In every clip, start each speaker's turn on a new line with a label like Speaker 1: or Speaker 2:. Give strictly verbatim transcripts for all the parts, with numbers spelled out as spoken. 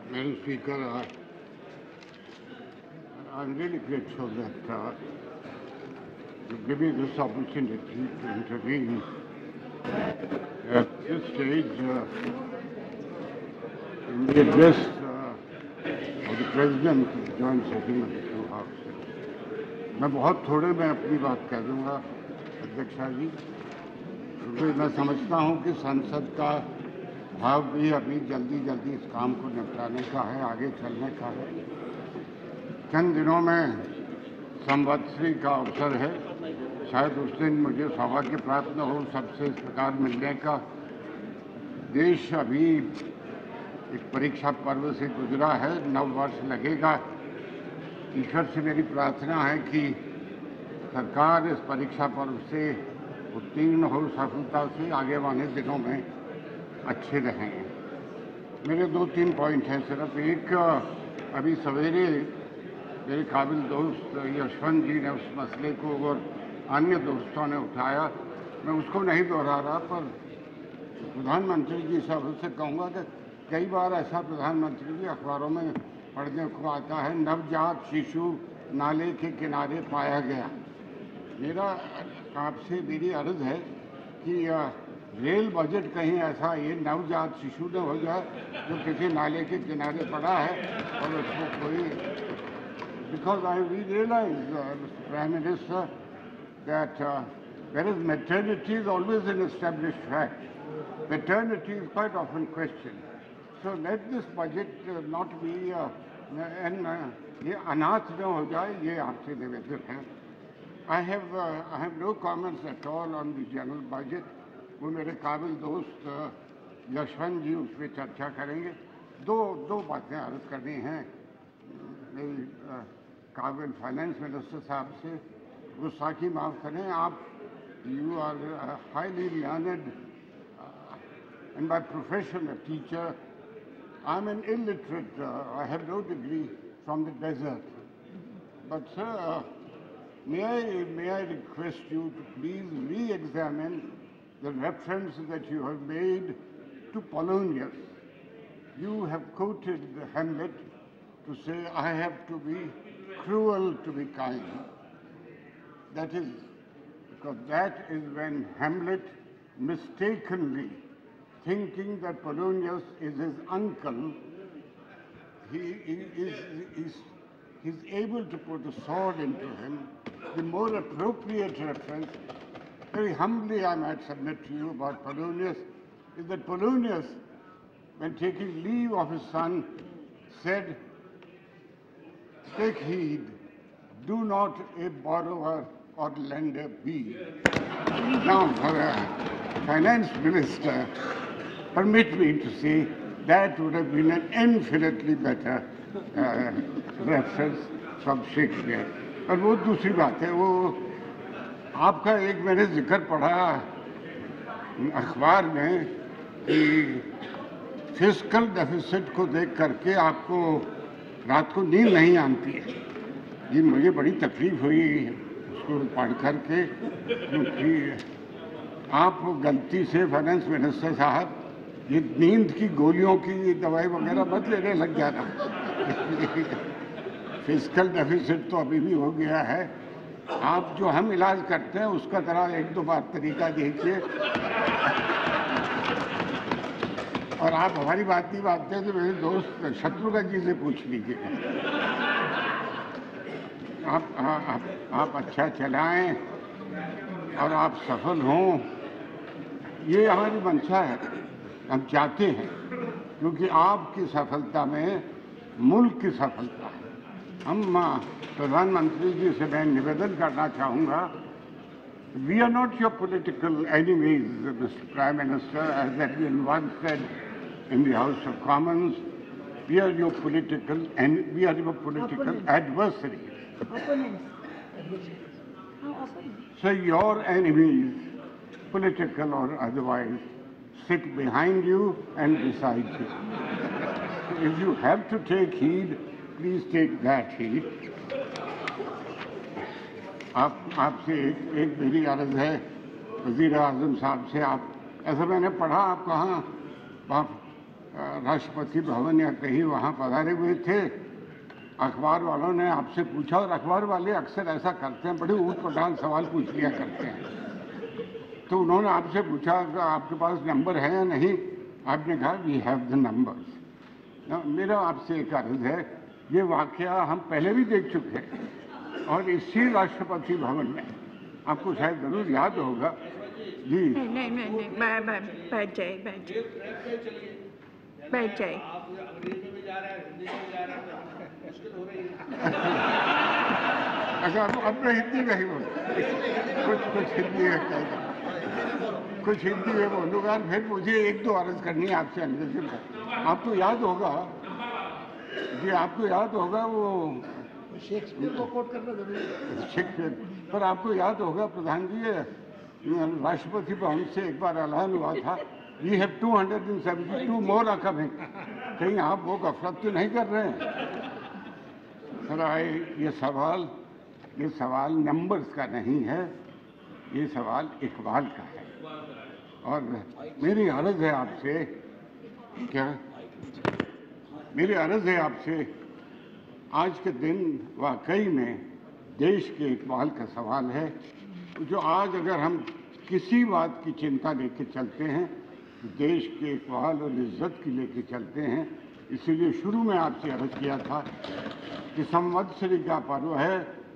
Speaker 1: Madam Speaker, uh, I'm really grateful that uh, you give me this opportunity to intervene at this stage uh, in the address uh, of the President of the Joint Sitting of the two Houses. मैं बहुत थोड़े में अपनी बात कह दूंगा अध्यक्षा जी, क्योंकि मैं समझता हूं कि संसद का भाव भी अभी जल्दी जल्दी इस काम को निपटाने का है, आगे चलने का है। चंद दिनों में संवत्सरी का अवसर है, शायद उस दिन मुझे सौभाग्य प्राप्त न हो सबसे इस प्रकार मिलने का। देश अभी एक परीक्षा पर्व से गुजरा है, नव वर्ष लगेगा। ईश्वर से मेरी प्रार्थना है कि सरकार इस परीक्षा पर्व से उत्तीर्ण हो, सफलता से आगे आने दिनों में अच्छे रहें। मेरे दो तीन पॉइंट हैं सिर्फ। एक, अभी सवेरे मेरे काबिल दोस्त यशवंत जी ने उस मसले को और अन्य दोस्तों ने उठाया, मैं उसको नहीं दोहरा रहा, पर प्रधानमंत्री जी से अवश्य कहूँगा कि कई बार ऐसा प्रधानमंत्री जी अखबारों में पढ़ने को आता है, नवजात शिशु नाले के किनारे पाया गया। मेरा आपसे मेरी अर्ज है कि रेल बजट कहीं ऐसा ये नवजात शिशु न हो जाए जो किसी नाले के किनारे पड़ा है और उसको कोई, because I we realise prime minister that whereas maternity is always an established fact, paternity is quite often questioned. So let this budget uh, not be uh, and uh, ये अनाथ न हो जाए, ये आपसे निवेदन है। I have uh, I have no comments at all on the general budget. वो मेरे काबिल दोस्त यशवंत जी उस पर चर्चा करेंगे। दो दो बातें अर्ज करनी हैं मेरी काबिल फाइनेंस मिनिस्टर साहब से। गुस्ताखी माफ़ करें, आप you are highly learned and by profession a teacher. I am an illiterate, I have no degree from the desert, but sir may I may I request you to please re-examine the reference that you have made to Polonius. You have quoted Hamlet to say, I have to be cruel to be kind. That is, because that is when Hamlet mistakenly, thinking that Polonius is his uncle, he, he is he's, he's able to put a sword into him. The more appropriate reference, very humbly I might submit to you about Polonius, is that Polonius, when taking leave of his son, said, take heed, do not a borrower or lender be. Now, for a finance minister, permit me to say that would have been an infinitely better uh, reference from Shakespeare. और वो दूसरी बात है, वो आपका एक मैंने जिक्र पढ़ा अखबार में कि फिस्कल डेफिसिट को देख करके आपको रात को नींद नहीं आती है। जी मुझे बड़ी तकलीफ हुई उसको पढ़ करके, क्योंकि आप गलती से फाइनेंस मिनिस्टर साहब ये नींद की गोलियों की दवाई वगैरह मत लेने लग जाना। फिस्कल डेफिसिट तो अभी भी हो गया है। आप जो हम इलाज करते हैं उसका जरा एक दो बार तरीका देखिए, और आप हमारी बात नहीं मानते हैं तो मेरे दोस्त शत्रुघ्न जी से पूछ लीजिए। आप, आप आप अच्छा चलाएं और आप सफल हों, ये हमारी मंशा है, हम चाहते हैं, क्योंकि आपकी सफलता में मुल्क की सफलता है। हम प्रधानमंत्री जी से मैं निवेदन करना चाहूँगा, we are not your political enemies mister prime minister, as that been once said in the House of Commons. We are your political and we are your political adversaries. So your enemies, political or otherwise, sit behind you and beside you. So if you have to take heed, please take that heed. आप आपसे एक, एक मेरी अर्ज है वज़ीर आज़म साहब से। आप ऐसा मैंने पढ़ा, आप कहाँ राष्ट्रपति भवन या कहीं वहाँ पधारे हुए थे। अखबार वालों ने आपसे पूछा, और अखबार वाले अक्सर ऐसा करते हैं, बड़े ऊट पटांग सवाल पूछ लिया करते हैं। तो उन्होंने आपसे पूछा कि आपके पास नंबर है या नहीं। आपने कहा वी हैव द नंबर्स। मेरा आपसे एक अर्ज है, ये वाकया हम पहले भी देख चुके हैं और इसी राष्ट्रपति भवन में, आपको शायद जरूर याद होगा जी।
Speaker 2: नहीं नहीं नहीं, नहीं बैठ जाए बैठ जाए बैठ जाए।
Speaker 1: अच्छा, अब मैं हिंदी में ही बोल, कुछ कुछ हिंदी में कहेगा, कुछ हिंदी में बोलूँगा। फिर मुझे एक दो अर्ज करनी है आपसे अंग्रेजी में। आपको याद होगा जी, आपको याद होगा वो शेक्सपियर को कोट करना जरूरी है, शेक्सपियर। पर आपको याद होगा प्रधान जी, राष्ट्रपति भवन से एक बार ऐलान हुआ था, we have two hundred and seventy two more coming. कहीं आप वो गफलत तो नहीं कर रहे हैं? सर आए, ये सवाल ये सवाल नंबर्स का नहीं है, ये सवाल इकबाल का है। और मेरी अर्ज है आपसे, क्या मेरी अर्ज है आपसे, आज के दिन वाकई में देश के इकबाल का सवाल है, जो आज अगर हम किसी बात की चिंता लेके चलते हैं तो देश के इकबाल और इज्जत की लेके चलते हैं। इसीलिए शुरू में आपसे अर्ज किया था कि संवत्सरी का पर्व है,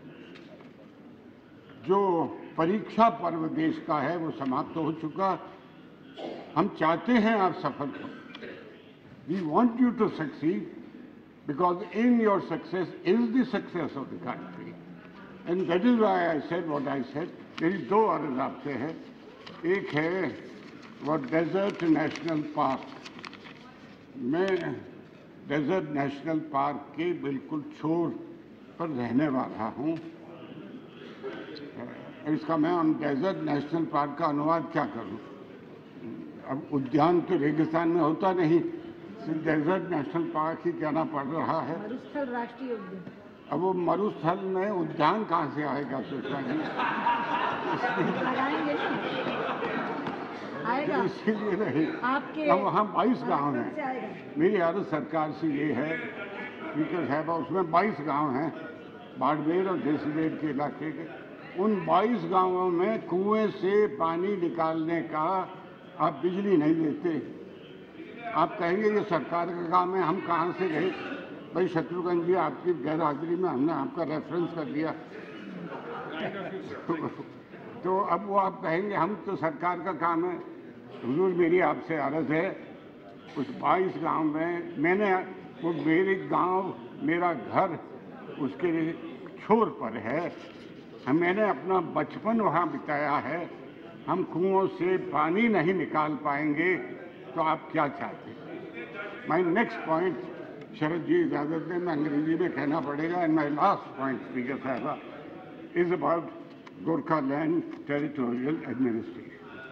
Speaker 1: जो परीक्षा पर्व देश का है वो समाप्त हो चुका। हम चाहते हैं आप सफल हो। We want you to succeed because in your success is the success of the country, and that is why I said what I said. मेरी दो अर्ज आपसे है। एक है वो डेजर्ट नेशनल पार्क। मैं डेजर्ट नेशनल पार्क के बिल्कुल छोर पर रहने वाला हूँ। इसका मैं हम डेजर्ट नेशनल पार्क का अनुवाद क्या करूँ? अब उद्यान तो रेगिस्तान में होता नहीं, सिर्फ डेजर्ट नेशनल पार्क ही कहना पड़ रहा है।
Speaker 2: मरुस्थल राष्ट्रीय उद्यान।
Speaker 1: अब वो मरुस्थल में उद्यान कहाँ से आएगा? सोचना नहीं,
Speaker 2: आएगा
Speaker 1: इसीलिए नहीं।
Speaker 2: आपके
Speaker 1: अब वहाँ बाईस गाँव हैं। मेरी अर्ज सरकार से ये है, स्पीकर साहब, उसमें बाईस गाँव हैं बाड़मेर और जैसलमेर के इलाके के। उन बाईस गांवों में कुएं से पानी निकालने का आप बिजली नहीं देते। आप कहेंगे ये सरकार का काम है, हम कहाँ से गए? भाई शत्रुघ्न जी, आपकी गैर हाजिरी में हमने आपका रेफरेंस कर दिया। तो, तो अब वो आप कहेंगे हम तो सरकार का काम है। हुजूर, मेरी आपसे अर्ज है, उस बाईस गांव में मैंने वो मेरे गांव, मेरा घर उसके छोर पर है, मैंने अपना बचपन वहाँ बिताया है। हम कुओं से पानी नहीं निकाल पाएंगे तो आप क्या चाहते हैं? माई नेक्स्ट पॉइंट, शरद जी इजाज़त दें, मैं अंग्रेजी में कहना पड़ेगा। And my last point, speaker साहबा, is about Gorkhaland territorial administration.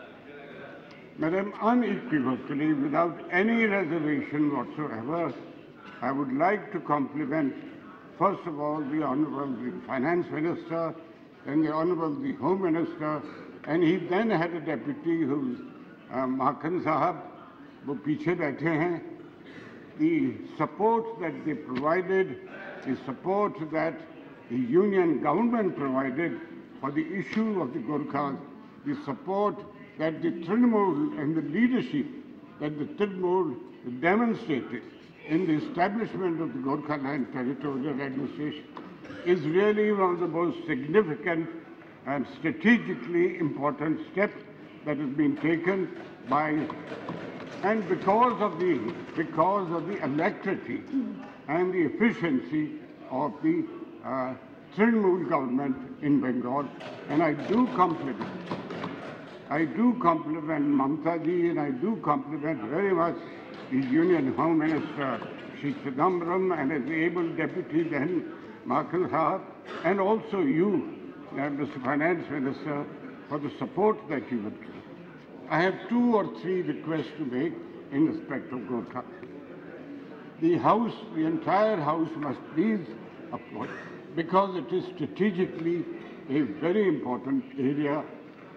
Speaker 1: Madam, unequivocally, without any reservation whatsoever, I would like to compliment, first of all, the Honorable the Finance Minister, and the Honorable the Home Minister, and he then had a deputy who's uh, Makhan Sahab, wo piche baithe hain. The support that they provided, the support that the union government provided for the issue of the Gorkhas, the support that the Trinamool and the leadership that the Trinamool demonstrated in the establishment of the Gorkhaland Territorial Administration is really one of the most significant and strategically important steps that has been taken by, and because of the because of the alacrity and the efficiency of the uh, Trinamool government in Bengal. And I do compliment, I do compliment Mamta ji, and I do compliment very much the Union Home Minister, Shri Chidambaram, and his able deputy then, Makhan Sahab, and also you, uh, Mister Finance Minister, for the support that you have given. I have two or three requests to make in respect of Gorkha. The House, the entire House must please applaud, because it is strategically a very important area.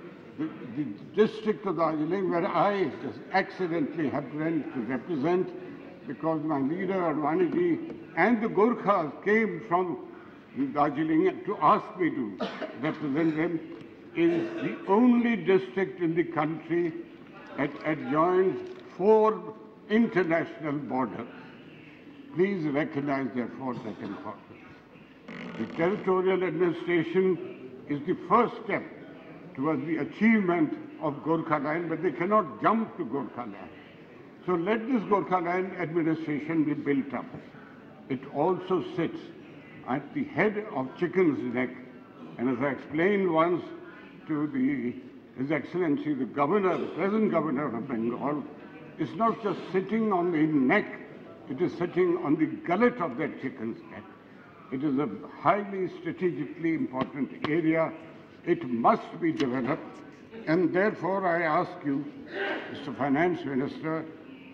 Speaker 1: the, the district of Darjeeling, where I just accidentally happened to represent, because my leader Advaniji and the Gorkhas came from Darjeeling to ask me to represent them, is the only district in the country that adjoins four international borders. Please recognize, therefore, that importance. The territorial administration is the first step towards the achievement of Gorkhaland, but they cannot jump to Gorkhaland. So let this Gorkhaland administration be built up. It also sits at the head of Chicken's Neck, and as I explained once to the, His Excellency, the Governor, the present Governor of Bengal, it's not just sitting on the neck, it is sitting on the gullet of that chicken's neck. It is a highly strategically important area. It must be developed, and therefore I ask you, Mister Finance Minister,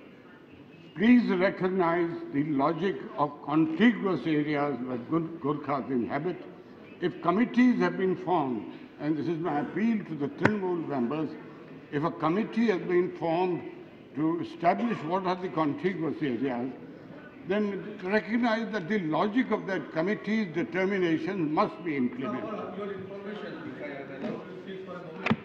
Speaker 1: please recognize the logic of contiguous areas where Gorkhas inhabit. If committees have been formed, and this is my appeal to the Trinamool members, if a committee has been formed to establish what are the contiguous areas, then recognize that the logic of that committee's determination must be implemented.
Speaker 3: Your information, if I am allowed to speak for a moment.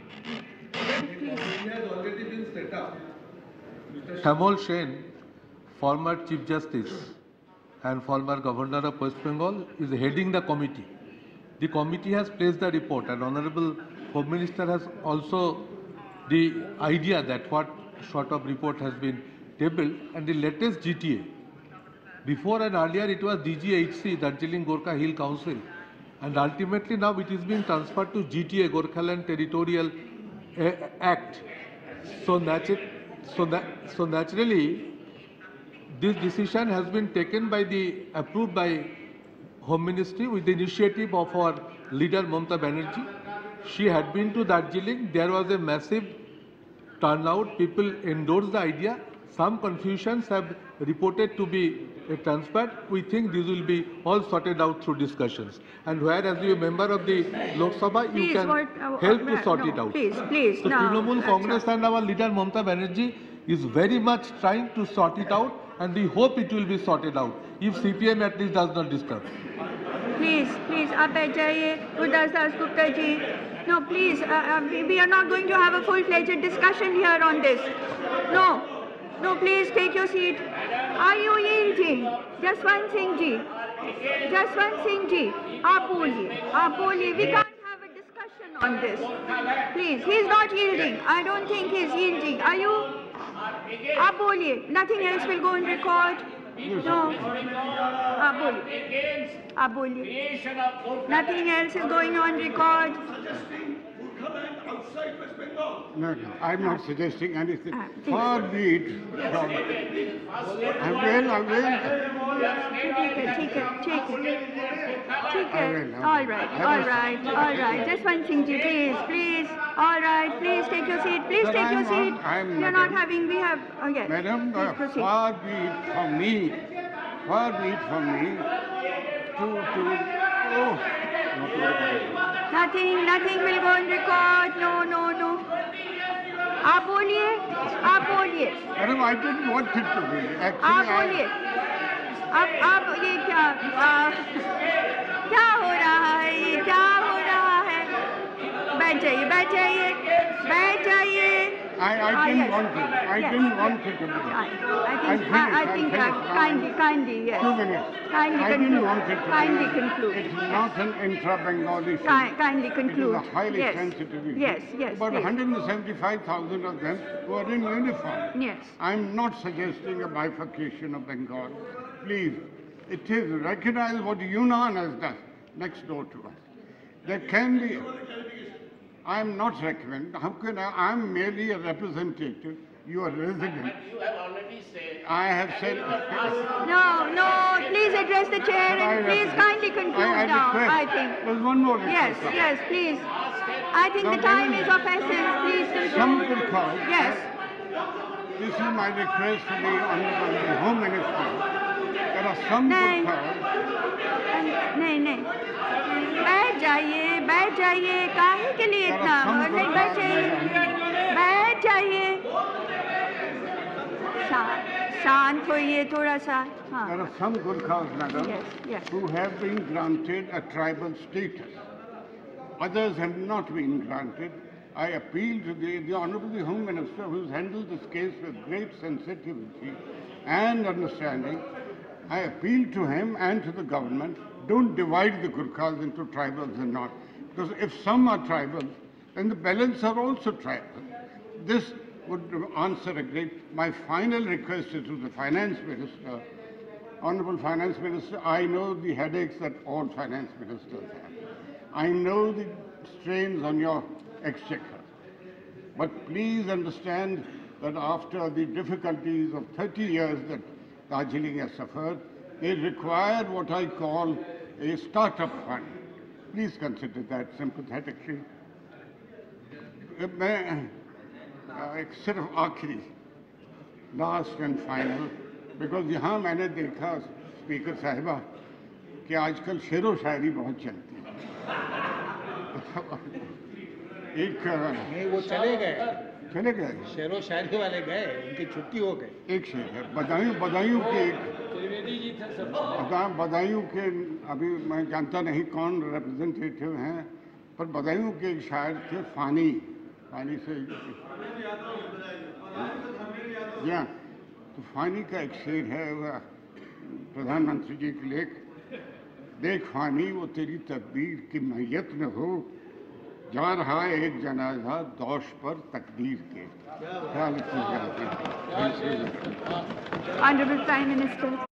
Speaker 3: The committee has already been set up. Mister
Speaker 4: Shamol Sen, former Chief Justice and former Governor of West Bengal, is heading the committee. The committee has placed the report, and Honorable Home Minister has also the idea that what sort of report has been tabled, and the latest G T A. Before and earlier it was D G H C, Darjeeling Gorkha Hill Council, and ultimately now it is being transferred to G T A, Gorkhaland Territorial uh, Act. So, natu so, na so naturally, this decision has been taken by the, approved by Home Ministry with the initiative of our leader Mamata Banerjee. She had been to Darjeeling. There was a massive turnout. People endorsed the idea. Some confusions have reported to be uh, transferred. We think this will be all sorted out through discussions. And where, as you a member of the Lok Sabha, you
Speaker 2: Please,
Speaker 4: can
Speaker 2: what, uh,
Speaker 4: help
Speaker 2: uh,
Speaker 4: to sort
Speaker 2: no,
Speaker 4: it out.
Speaker 2: Please, please,
Speaker 4: So
Speaker 2: no.
Speaker 4: Trinamool
Speaker 2: that's
Speaker 4: Congress
Speaker 2: not-
Speaker 4: and our leader Mamata Banerjee is very much trying to sort it out, and we hope it will be sorted out, if C P M at least does not disturb.
Speaker 2: Please, please, आप बैठ जाइए, Gurdas Das Gupta ji. No, please, uh, uh, we, we are not going to have a full-fledged discussion here on this. No, no, please take your seat. Are you yielding? Jaswant Singh ji, Jaswant Singh ji, आप बोलिए, आप बोलिए. We can't have a discussion on this. Please, he's not yielding. I don't think he's yielding. Are you? आप बोलिए. Nothing else will go on record. No. आप बोलिए. आप बोलिए. Nothing else is going on record.
Speaker 1: No, no, I'm not suggesting anything.
Speaker 2: Ah, please.
Speaker 1: Far be it from... I will, I will.
Speaker 2: ठीक है, ठीक है, ठीक है. ठीक
Speaker 1: I
Speaker 2: है.
Speaker 1: will, I
Speaker 2: All
Speaker 1: will.
Speaker 2: right,
Speaker 1: I
Speaker 2: all
Speaker 1: will.
Speaker 2: right, all right. Just one thing, ji, please, please. All right, please take your seat. Please
Speaker 1: Sir,
Speaker 2: take your
Speaker 1: I'm
Speaker 2: seat.
Speaker 1: not- I'm
Speaker 2: We are not
Speaker 1: madam.
Speaker 2: having. We have. Oh yes.
Speaker 1: Madam,
Speaker 2: Please
Speaker 1: uh,
Speaker 2: proceed.
Speaker 1: far be it from me, far be it from me to, to, oh,
Speaker 2: Nothing, nothing will go on record. No, no, no. आप बोलिए, आप बोलिए,
Speaker 1: Madam, I didn't want it to be. Actually,
Speaker 2: आप
Speaker 1: I-
Speaker 2: बोलिए. अब अब ये क्या आ, क्या हो रहा है, ये क्या हो रहा है? बैठ जाइए, बैठ जाइए, बैठ जाइए.
Speaker 1: I, I
Speaker 2: Ah,
Speaker 1: didn't
Speaker 2: yes.
Speaker 1: want it. I
Speaker 2: Yes.
Speaker 1: didn't want it to be.
Speaker 2: I, I
Speaker 1: I'm
Speaker 2: think,
Speaker 1: finished,
Speaker 2: I, I
Speaker 1: I'm
Speaker 2: think,
Speaker 1: finished.
Speaker 2: uh, kindly, kindly, yes.
Speaker 1: Two minutes.
Speaker 2: Kindly
Speaker 1: I didn't
Speaker 2: conclude.
Speaker 1: want it to
Speaker 2: Kindly
Speaker 1: be.
Speaker 2: conclude.
Speaker 1: It's not an intra-Bengal issue.
Speaker 2: Ki- kindly
Speaker 1: It is
Speaker 2: conclude.
Speaker 1: a highly
Speaker 2: Yes.
Speaker 1: sensitive issue.
Speaker 2: Yes, yes,
Speaker 1: About
Speaker 2: please.
Speaker 1: one hundred seventy-five thousand of them who are in uniform.
Speaker 2: Yes.
Speaker 1: I'm not suggesting a bifurcation of Bengal. Please, it is recognize what Yunnan has done next door to us. There can be. I'm not recommending. How can I? I'm merely a representative. You are resident.
Speaker 5: You have already said.
Speaker 1: I have said.
Speaker 2: No, no, please address the chair and please kindly conclude
Speaker 1: I, I
Speaker 2: now,
Speaker 1: request-
Speaker 2: I think.
Speaker 1: There's one more
Speaker 2: Yes,
Speaker 1: request.
Speaker 2: yes, please. I think the time is of essence, please
Speaker 1: Some
Speaker 2: conclude.
Speaker 1: could call.
Speaker 2: Yes,
Speaker 1: This is my request to the Honorable Home Minister. There are some
Speaker 2: Nay.
Speaker 1: good cause.
Speaker 2: and, नहीं, नहीं. बैठ जाइए, बैठ जाइए, काहे के लिए इतना? नहीं, बैठ जाइए, बैठ जाइए, शा- शांत होइए थोड़ा सा. हाँ.
Speaker 1: There are some Gurkhas, madam,
Speaker 2: Yes, yes.
Speaker 1: who have been granted a tribal status. Others have not been granted. I appeal to the, the Honorable the Home Minister, who has handled this case with great sensitivity and understanding. I appeal to him and to the government, don't divide the Gurkhas into tribals and not. Because if some are tribals, then the balance are also tribal. This would answer a great... My final request is to the Finance Minister. Honorable Finance Minister, I know the headaches that all Finance Ministers have. I know the strains on your exchequer. But please understand that after the difficulties of thirty years that Darjeeling has suffered, they require what I call a startup fund. Please consider that sympathetically. मैं एक सिर्फ आखिरी last and final because यहाँ मैंने देखा speaker साहिबा कि आजकल शेर व शायरी बहुत चलती है. एक
Speaker 5: नहीं, वो चले गए,
Speaker 1: चले गए
Speaker 5: शेरो शायरी वाले गए, उनकी छुट्टी हो गई.
Speaker 1: एक शेर है बदायूं बदायूं के एक बदा- बदायूं के अभी मैं जानता नहीं कौन रिप्रेजेंटेटिव हैं, पर बदायूं के एक शायर थे फानी फानी से या तो फानी का एक शेर है वह प्रधानमंत्री जी के लेख. देख फानी वो तेरी तकदीर की मैयत में हो, जा रहा है एक जनाजा दोष पर तकदीर के. ख्याल रखिएगा.
Speaker 2: Honorable Prime Minister.